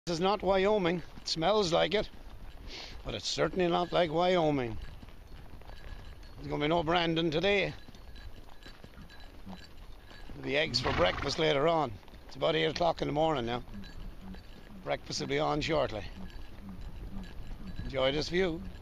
This is not Wyoming. It smells like it, but it's certainly not like Wyoming. There's going to be no Brandon today. There'll be eggs for breakfast later on. It's about 8 o'clock in the morning now. Breakfast will be on shortly. Enjoy this view.